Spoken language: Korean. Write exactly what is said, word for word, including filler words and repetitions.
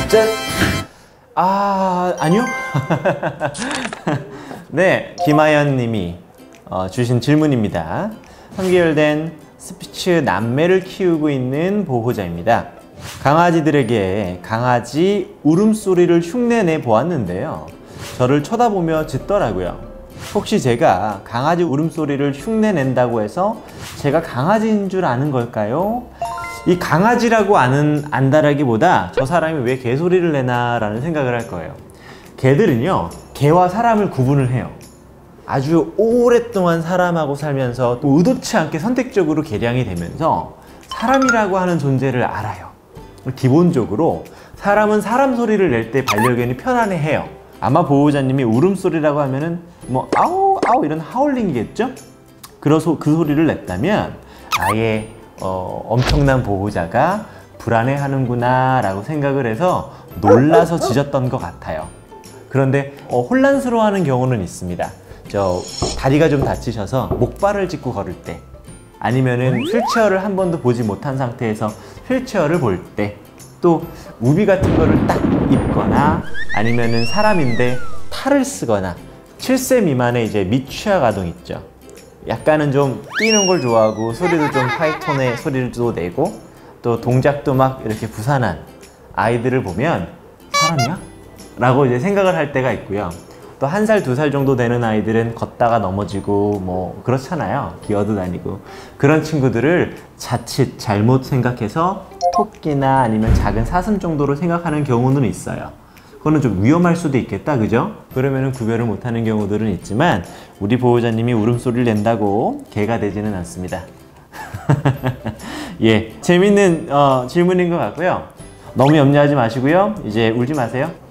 짠! 아, 아니요? 네, 김하연 님이 어, 주신 질문입니다. 삼 개월 된 스피츠 남매를 키우고 있는 보호자입니다. 강아지들에게 강아지 울음소리를 흉내내 보았는데요. 저를 쳐다보며 짖더라고요. 혹시 제가 강아지 울음소리를 흉내낸다고 해서 제가 강아지인 줄 아는 걸까요? 이 강아지라고 아는, 안다라기보다 저 사람이 왜 개소리를 내나 라는 생각을 할 거예요. 개들은요, 개와 사람을 구분을 해요. 아주 오랫동안 사람하고 살면서 또 의도치 않게 선택적으로 개량이 되면서 사람이라고 하는 존재를 알아요. 기본적으로 사람은 사람 소리를 낼 때 반려견이 편안해해요. 아마 보호자님이 울음소리라고 하면은 뭐 아우 아우 이런 하울링이겠죠? 그래서 그 소리를 냈다면 아예 어, 엄청난 보호자가 불안해하는구나 라고 생각을 해서 놀라서 짖었던 것 같아요. 그런데 어, 혼란스러워하는 경우는 있습니다. 저 다리가 좀 다치셔서 목발을 짚고 걸을 때, 아니면은 휠체어를 한 번도 보지 못한 상태에서 휠체어를 볼 때, 또 우비 같은 거를 딱 입거나 아니면은 사람인데 탈을 쓰거나, 칠 세 미만의 이제 미취학 아동 있죠. 약간은 좀 뛰는 걸 좋아하고 소리도 좀 하이톤의 소리도 내고 또 동작도 막 이렇게 부산한 아이들을 보면 사람이야? 라고 이제 생각을 할 때가 있고요. 또 한 살, 두 살 정도 되는 아이들은 걷다가 넘어지고 뭐 그렇잖아요. 기어도 다니고. 그런 친구들을 자칫 잘못 생각해서 토끼나 아니면 작은 사슴 정도로 생각하는 경우는 있어요. 그거는 좀 위험할 수도 있겠다, 그죠? 그러면은 구별을 못하는 경우들은 있지만 우리 보호자님이 울음소리를 낸다고 개가 되지는 않습니다. 예, 재밌는 어, 질문인 것 같고요. 너무 염려하지 마시고요. 이제 울지 마세요.